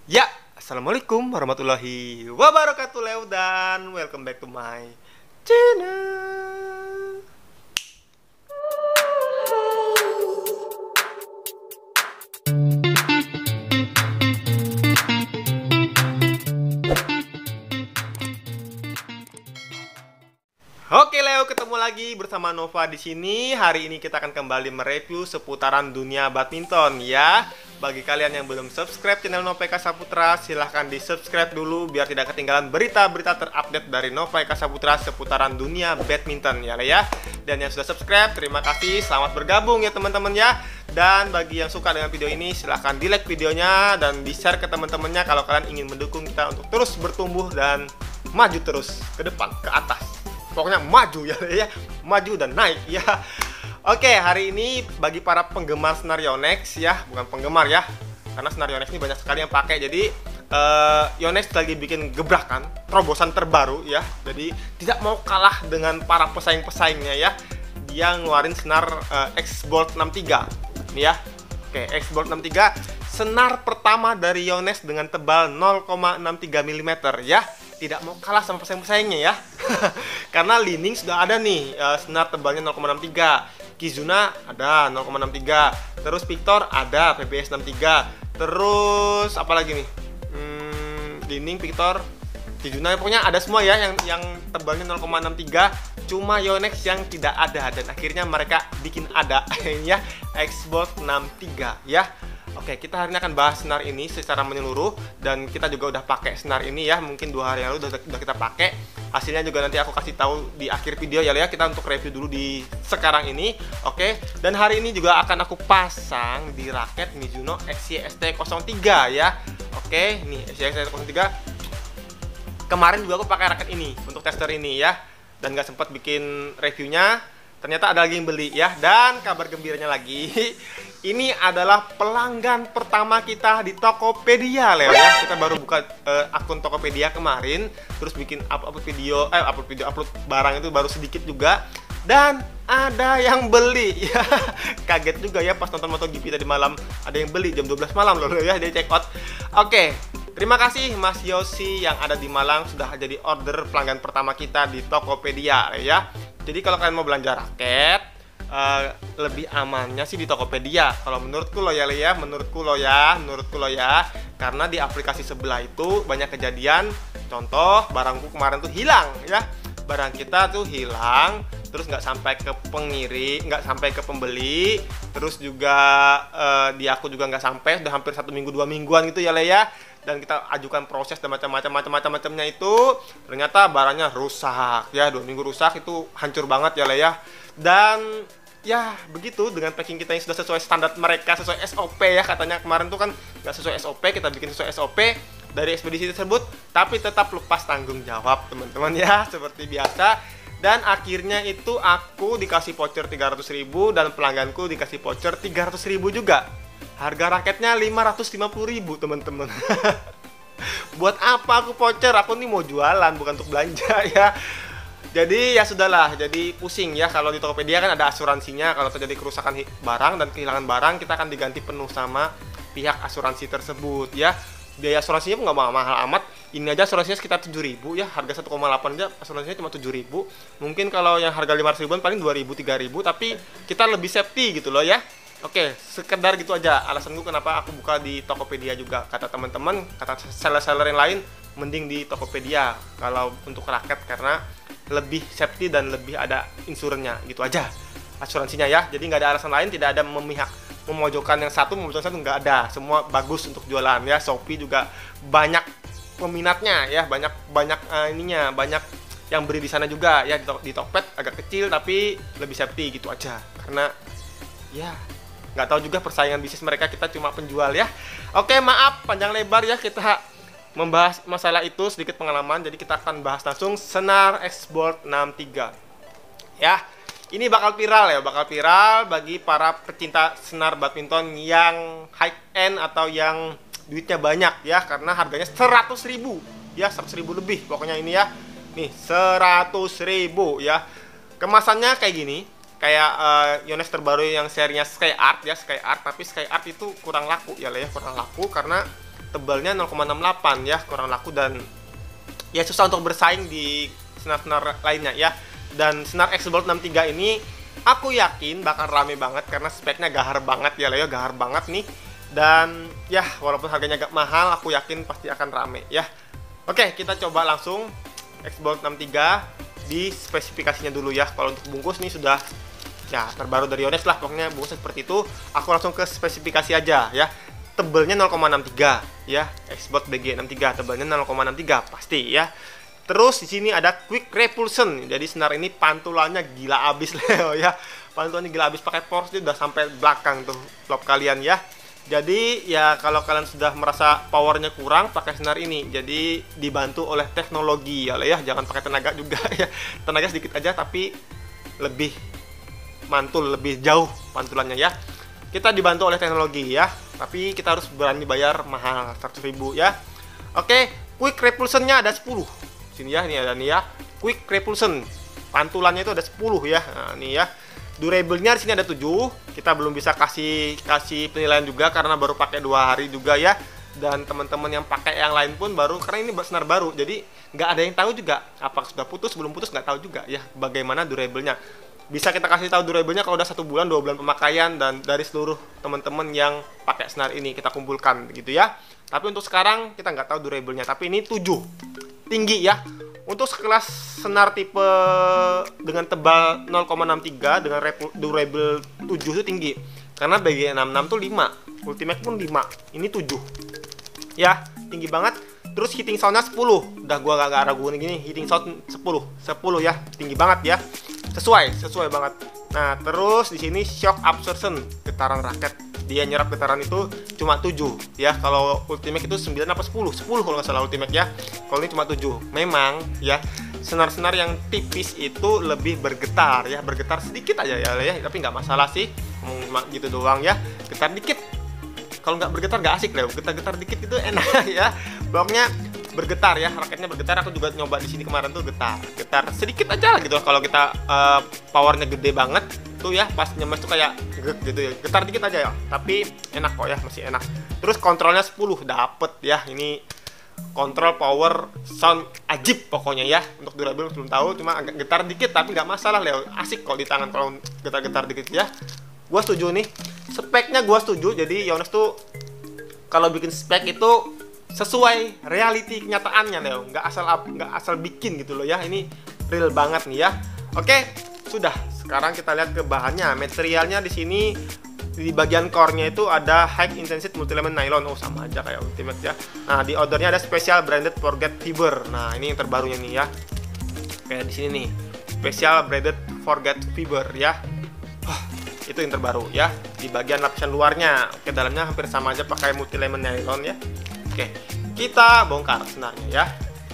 Ya, assalamualaikum warahmatullahi wabarakatuh Leo dan welcome back to my channel. Oke Leo, ketemu lagi bersama Nova di sini. Hari ini kita akan kembali mereview seputaran dunia badminton ya. Bagi kalian yang belum subscribe channel Nova Eka Saputra, silahkan di subscribe dulu biar tidak ketinggalan berita-berita terupdate dari Nova Eka Saputra seputaran dunia badminton ya Le ya. Dan yang sudah subscribe, terima kasih, selamat bergabung ya teman-teman ya. Dan bagi yang suka dengan video ini, silahkan di like videonya dan di share ke teman-temannya kalau kalian ingin mendukung kita untuk terus bertumbuh dan maju terus ke depan, ke atas. Pokoknya maju ya, maju dan naik ya. Oke, hari ini bagi para penggemar senar Yonex ya, bukan penggemar ya, karena senar Yonex ini banyak sekali yang pakai. Jadi Yonex lagi bikin gebrakan, terobosan terbaru ya. Jadi tidak mau kalah dengan para pesaing-pesaingnya ya. Dia ngeluarin senar X-Bolt 63 nih ya. Oke, X-Bolt 63 senar pertama dari Yonex dengan tebal 0,63 mm ya. Tidak mau kalah sama pesaing-pesaingnya ya. Karena Li-Ning sudah ada nih senar tebalnya 0,63, Kizuna ada 0,63, terus Victor ada PBS 63, terus apa lagi nih, Li-Ning, Victor, Kizuna, pokoknya ada semua ya yang tebalnya 0,63. Cuma Yonex yang tidak ada, dan akhirnya mereka bikin ada ya, X-Bolt 63 ya. Oke, kita hari ini akan bahas senar ini secara menyeluruh, dan kita juga udah pakai senar ini ya, mungkin 2 hari yang lalu udah kita pakai. Hasilnya juga nanti aku kasih tahu di akhir video ya Le ya. Kita untuk review dulu di sekarang ini. Oke, dan hari ini juga akan aku pasang di raket Mizuno XYST03 ya. Oke, nih XYST03. Kemarin juga aku pakai raket ini untuk tester ini ya, dan nggak sempat bikin reviewnya. Ternyata ada lagi yang beli ya. Dan kabar gembiranya lagi, ini adalah pelanggan pertama kita di Tokopedia Leo ya. Kita baru buka akun Tokopedia kemarin, terus bikin upload barang itu baru sedikit juga, dan ada yang beli ya. Kaget juga ya pas nonton MotoGP tadi malam, ada yang beli jam 12 malam loh ya, dia check out. Oke, terima kasih Mas Yosi yang ada di Malang sudah jadi order pelanggan pertama kita di Tokopedia ya. Jadi kalau kalian mau belanja raket, lebih amannya sih di Tokopedia. Kalau menurutku lo ya, menurutku lo ya, karena di aplikasi sebelah itu banyak kejadian. Contoh, barangku kemarin tuh hilang ya, barang kita tuh hilang, terus nggak sampai ke pengirim, nggak sampai ke pembeli, terus juga di aku juga nggak sampai, udah hampir 1 minggu 2 mingguan gitu ya Le ya. Dan kita ajukan proses dan macam-macamnya itu, ternyata barangnya rusak ya, 2 minggu rusak, itu hancur banget ya Le ya. Dan ya begitu, dengan packing kita yang sudah sesuai standar mereka, sesuai SOP ya, katanya kemarin tuh kan nggak sesuai SOP, kita bikin sesuai SOP dari ekspedisi tersebut, tapi tetap lepas tanggung jawab teman-teman ya, seperti biasa. Dan akhirnya itu aku dikasih voucher 300.000 dan pelangganku dikasih voucher 300.000 juga. Harga raketnya 550.000 teman-teman. Buat apa aku voucher? Aku nih mau jualan, bukan untuk belanja ya. Jadi ya sudahlah, jadi pusing ya. Kalau di Tokopedia kan ada asuransinya, kalau terjadi kerusakan barang dan kehilangan barang, kita akan diganti penuh sama pihak asuransi tersebut ya. Biaya asuransinya nggak mahal amat. Ini aja asuransinya sekitar 7.000 ya, harga 1,8 aja asuransinya cuma 7.000. Mungkin kalau yang harga 500.000-an paling 2.000 3.000, tapi kita lebih safety gitu loh ya. Oke, sekedar gitu aja alasan gue kenapa aku buka di Tokopedia juga. Kata teman-teman, kata seller-seller yang lain, mending di Tokopedia kalau untuk raket, karena lebih safety dan lebih ada insurannya gitu aja, asuransinya ya. Jadi nggak ada alasan lain, tidak ada memojokkan yang satu, memojokkan satu, nggak ada. Semua bagus untuk jualan ya. Shopee juga banyak peminatnya ya, banyak ininya, banyak yang beli di sana juga ya. Di Tokped agak kecil tapi lebih safety gitu aja, karena ya nggak tahu juga persaingan bisnis mereka, kita cuma penjual ya. Oke, maaf panjang lebar ya kita membahas masalah itu, sedikit pengalaman. Jadi kita akan bahas langsung senar X-Bolt 63 ya. Ini bakal viral bagi para pecinta senar badminton yang high end atau yang duitnya banyak ya, karena harganya 100.000 ya, 100.000 lebih pokoknya ini ya. Nih 100.000 ya. Kemasannya kayak gini, kayak Yonex terbaru yang serinya Sky Art ya, Sky Art. Tapi Sky Art itu kurang laku ya Le ya, kurang laku karena tebalnya 0,68 ya, kurang laku dan ya susah untuk bersaing di senar-senar lainnya ya. Dan senar Xbolt 63 ini aku yakin bakal rame banget karena speknya gahar banget ya Leo, gahar banget nih. Dan ya walaupun harganya agak mahal, aku yakin pasti akan rame ya. Oke, kita coba langsung Xbolt 63 di spesifikasinya dulu ya. Kalau untuk bungkus nih sudah ya terbaru dari Yonex lah, pokoknya bungkusnya seperti itu. Aku langsung ke spesifikasi aja ya. Tebelnya 0,63 ya, Xbolt BG63 tebelnya 0,63 pasti ya. Terus di sini ada quick repulsion. Jadi senar ini pantulannya gila abis Leo ya. Pantulannya gila abis, pakai force udah sampai belakang tuh lob kalian ya. Jadi ya kalau kalian sudah merasa powernya kurang, pakai senar ini. Jadi dibantu oleh teknologi ya Leo ya. Jangan pakai tenaga juga ya. Tenaga sedikit aja tapi lebih mantul, lebih jauh pantulannya ya. Kita dibantu oleh teknologi ya. Tapi kita harus berani bayar mahal 100.000 ya. Oke, quick repulsionnya ada 10. Sini ya, ini ada nih ya, quick repulsion, pantulannya itu ada 10 ya. Nah, ini ya, durable-nya di sini ada 7. Kita belum bisa kasih penilaian juga karena baru pakai 2 hari juga ya. Dan teman-teman yang pakai yang lain pun baru, karena ini senar baru, jadi nggak ada yang tahu juga apakah sudah putus belum putus, nggak tahu juga ya bagaimana durable-nya. Bisa kita kasih tahu durable-nya kalau udah 1 bulan 2 bulan pemakaian dan dari seluruh teman-teman yang pakai senar ini kita kumpulkan gitu ya. Tapi untuk sekarang kita nggak tahu durable-nya, tapi ini 7. Tinggi ya. Untuk sekelas senar tipe dengan tebal 0,63 dengan durable 7 itu tinggi. Karena BG66 tuh 5, Ultimate pun 5, ini 7. Ya, tinggi banget. Terus hitting sound-nya 10. Udah gua gak ragu gini, hitting sound 10 ya, tinggi banget ya. Sesuai banget. Nah, terus di sini shock absorption, getaran raket. Dia nyerap getaran itu cuma 7 ya. Kalau Ultimate itu 9 apa 10 kalau nggak salah Ultimate ya. Kalau ini cuma 7. Memang ya senar-senar yang tipis itu lebih bergetar ya, bergetar sedikit aja ya, tapi nggak masalah sih, gitu doang ya, getar dikit. Kalau nggak bergetar nggak asik Leo, getar-getar dikit itu enak ya. Pokoknya bergetar ya, raketnya bergetar. Aku juga nyoba di sini kemarin tuh getar sedikit aja lah gitu. Kalau kita powernya gede banget tuh ya, pas nyemes tuh kayak gitu ya, getar dikit aja ya, tapi enak kok ya, masih enak. Terus kontrolnya 10 dapet ya, ini kontrol power sound ajib pokoknya ya. Untuk durable belum tahu, cuma agak getar dikit tapi nggak masalah Leo, asik kok di tangan kalau getar-getar dikit ya. Gua setuju nih, speknya gua setuju. Jadi Yonex tuh kalau bikin spek itu sesuai reality kenyataannya Leo, nggak asal bikin gitu loh ya. Ini real banget nih ya. Oke, sudah. Sekarang kita lihat ke bahannya. Materialnya di sini di bagian core-nya itu ada high intensity multi-element nylon. Oh, sama aja kayak Ultimate ya. Nah, di ordernya ada special branded forget fiber. Nah, ini yang terbarunya nih ya. Kayak di sini nih. Special branded forget fiber ya. Itu yang terbaru ya. Di bagian lapisan luarnya. Oke, dalamnya hampir sama aja pakai multi-element nylon ya. Oke, kita bongkar senarnya ya.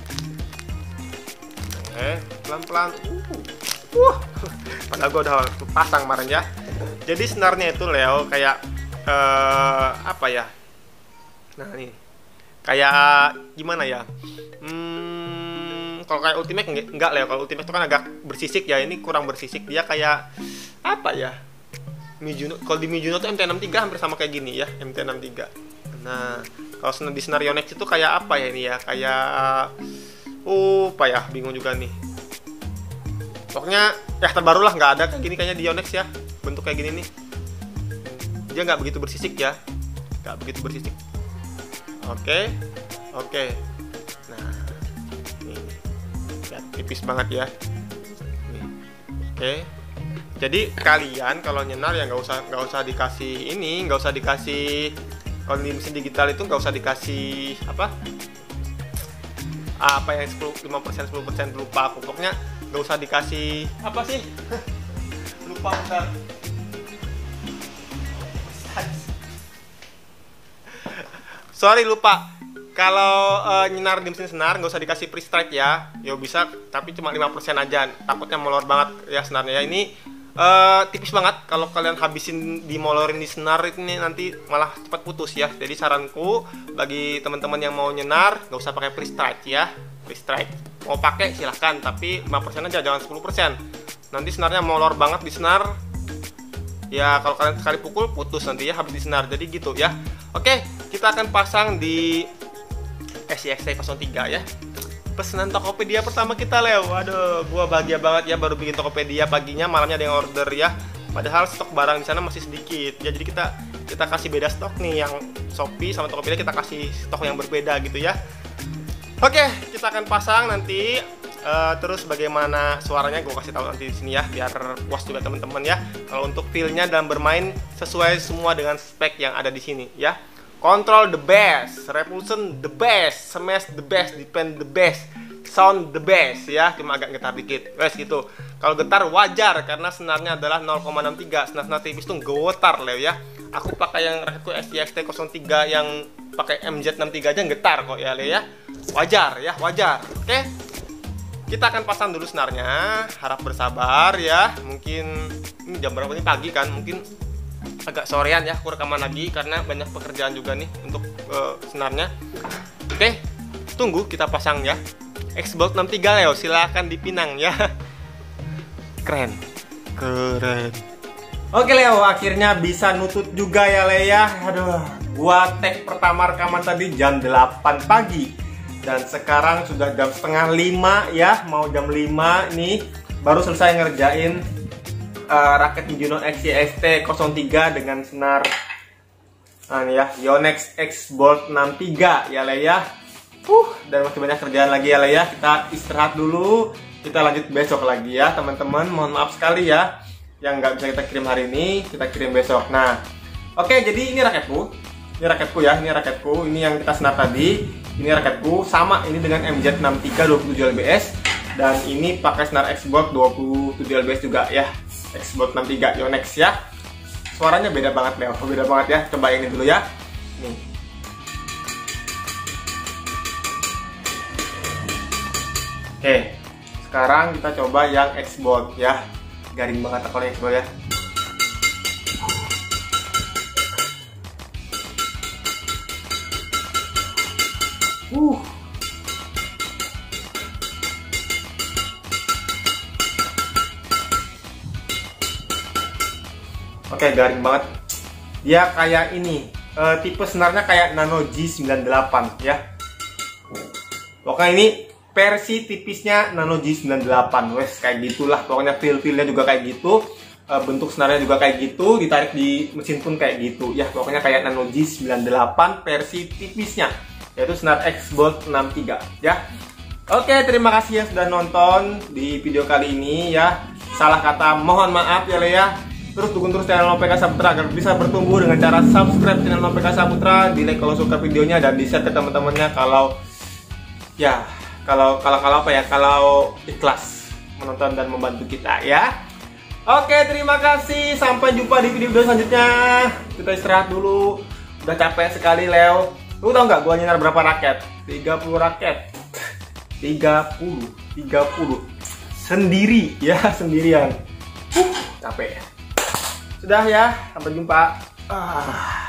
Oke, pelan-pelan. Padahal gue udah pasang kemarin ya. Jadi senarnya itu Leo kayak apa ya? Nah ini kayak gimana ya? Kalau kayak Ultimate enggak Leo. Kalau Ultimate itu kan agak bersisik ya. Ini kurang bersisik. Dia kayak apa ya? Mizuno. Kalau di Mizuno tuh MT63 hampir sama kayak gini ya, MT63. Nah, kalau di senar Yonex itu kayak apa ya ini ya? Kayak apa ya? Bingung juga nih. Pokoknya ya terbaru lah, nggak ada kayak gini kayaknya di Yonex ya, bentuk kayak gini nih. Dia nggak begitu bersisik ya, nggak begitu bersisik. Oke. Nah, ini ya, tipis banget ya. Nih. Oke. Jadi kalian kalau nyenar ya nggak usah dikasih ini, nggak usah dikasih. Kalau di mesin digital itu nggak usah dikasih apa yang 5% lupa aku. Pokoknya nggak usah dikasih apa sih lupa bentar. Sorry lupa. Kalau nyenar di mesin senar nggak usah dikasih pre-strike ya. Ya bisa, tapi cuma 5% aja. Takutnya molor banget ya senarnya ya. Ini tipis banget. Kalau kalian habisin dimolorin di senar ini nanti malah cepat putus ya. Jadi saranku bagi teman-teman yang mau nyenar nggak usah pakai pre-strike ya. Pre-strike mau pakai silahkan, tapi 5% aja, jangan 10%. Nanti senarnya molor banget di senar ya. Kalau kalian sekali pukul putus nanti ya habis di senar. Jadi gitu ya. Oke, kita akan pasang di SCXT03 ya. Pesanan Tokopedia pertama kita, Leo. Waduh, gua bahagia banget ya, baru bikin Tokopedia paginya, malamnya ada yang order ya. Padahal stok barang di sana masih sedikit. Ya, jadi kita kasih beda stok nih, yang Shopee sama Tokopedia kita kasih stok yang berbeda gitu ya. Oke, kita akan pasang nanti. Terus bagaimana suaranya gue kasih tahu nanti di sini ya, biar puas juga teman-teman ya. Kalau untuk feel-nya dan bermain sesuai semua dengan spek yang ada di sini ya. Control the best, Revolution the best, Smash the best, Defend the best, Sound the best ya. Cuma agak getar dikit, wes gitu. Kalau getar wajar karena senarnya adalah 0,63. Senar tipis tuh getar, Leo ya. Aku pakai yang raketku SCXT03 yang pakai MZ63 aja getar kok ya, Leo ya. Wajar ya, wajar. Oke. Kita akan pasang dulu senarnya, harap bersabar ya. Mungkin ini jam berapa nih, pagi kan, mungkin agak sorean ya aku rekaman lagi karena banyak pekerjaan juga nih untuk senarnya. Oke, tunggu kita pasang ya. Xbolt 63 Leo, silahkan dipinang ya. Keren. Oke Leo, akhirnya bisa nutut juga ya Leo ya. Aduh, gua tag pertama rekaman tadi jam 8 pagi. Dan sekarang sudah jam setengah 5 ya, mau jam 5 nih, baru selesai ngerjain raket Mizuno SCXT03 dengan senar ya, Yonex Xbolt 63 ya Le ya. Dan masih banyak kerjaan lagi ya Le ya. Kita istirahat dulu, kita lanjut besok lagi ya teman-teman. Mohon maaf sekali ya yang nggak bisa kita kirim hari ini, kita kirim besok. Nah, oke, jadi ini raketku. Ini raketku ya, ini raketku. Ini yang kita senar tadi. Ini raketku sama ini dengan MZ63 27 lbs, dan ini pakai senar Xbolt 27 lbs juga ya, Xbolt 63 Yonex ya. Suaranya beda banget Leo, beda banget ya. Coba ini dulu ya. Nih. Oke, sekarang kita coba yang Xbolt ya. Garing banget kalau yang Xbolt ya. Oke, garing banget. Dia kayak ini, tipe senarnya kayak Nano G98 ya. Pokoknya ini versi tipisnya Nano G98. Wes kayak gitulah. Pokoknya feel-feelnya juga kayak gitu. Bentuk senarnya juga kayak gitu. Ditarik di mesin pun kayak gitu ya. Pokoknya kayak Nano G98 versi tipisnya, yaitu senar Xbolt 63 ya. Oke, terima kasih yang sudah nonton di video kali ini ya. Salah kata mohon maaf ya Le ya. Terus dukung terus channel NoPK Saputra agar bisa bertumbuh dengan cara subscribe channel NoPK Saputra, di like kalau suka videonya, dan di share ke teman-temannya kalau ya kalau apa ya, kalau ikhlas menonton dan membantu kita ya. Oke, terima kasih, sampai jumpa di video selanjutnya. Kita istirahat dulu, udah capek sekali Leo. Lu tau nggak gua nyenar berapa raket? 30 raket. 30 sendiri ya, sendirian. Capek. Sudah ya, sampai jumpa.